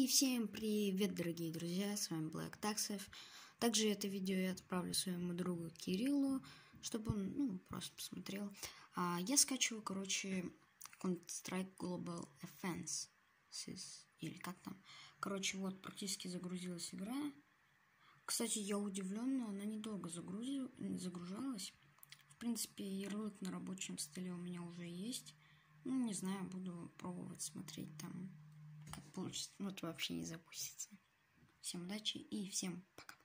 И всем привет, дорогие друзья, с вами Black Taxif. Также это видео я отправлю своему другу Кириллу, чтобы он, просто посмотрел. Я скачиваю, Counter-Strike Global Offensive, или как там. Вот, практически загрузилась игра. Кстати, я удивлен, но она недолго загружалась. В принципе, ярлык на рабочем столе у меня уже есть. Не знаю, буду пробовать смотреть там, как получится. Вот вообще не запустится. Всем удачи и всем пока.